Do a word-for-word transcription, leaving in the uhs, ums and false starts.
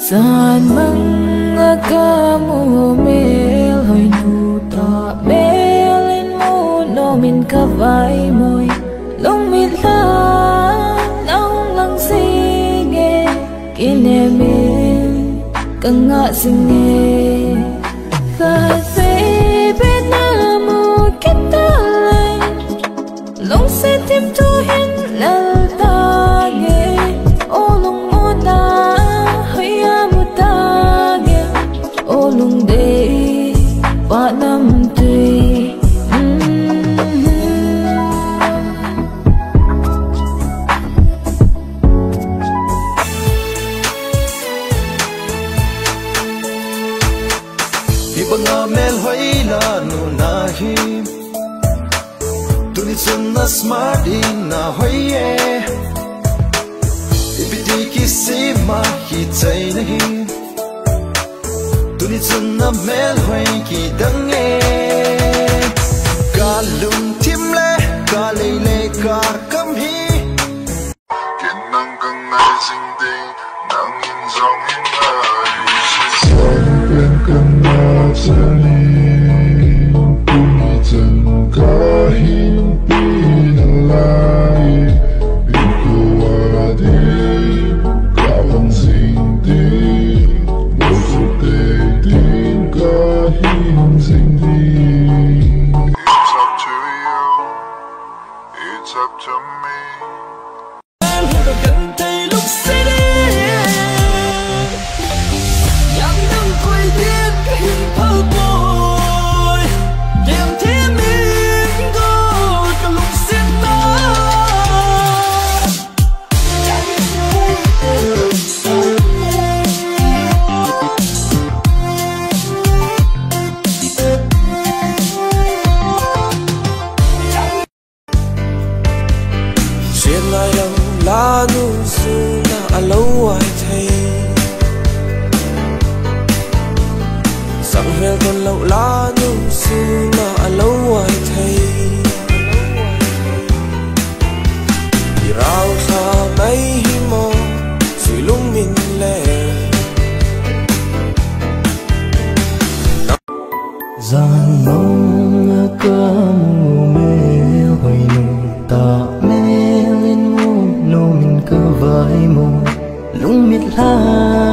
Saan mga kamo mel hoy nuta melin mo nomin kavay moy long mitlan nong lang sige kinemin kanga singe kasi pinamo kita lay long setip tuhin laltage olong muna olong day pa nam tuy di banga mel hoy la nu nahi tuni chun na smart in na hoy ye ibidi ki se ma hi chai nahi tuni chun na mel hoy ki dang e ka lum tim le ka le le ka kam hi ken nang kang nai sing ding nang in zong in ai shi san kan na chani tuni chun ka hin pi na lai in ku wa di ka bang sing ding mo su te ding ka hin sing ding. It's up to you, it's up to me. gần đây lúc say đêm nhắm nâng quay điên cái hình thơ bồi đêm thêm mình có cả lúc xin ta chuyện ai đâu lá nu su na lâu ai thấy rằng heo con lâu lá nu su na lâu ai thấy đi rau xa mấy hi mò suy lung min lệ gian mong cơ mù mê hoy nu ta mê lên mu no min cơ vai mù lung mít la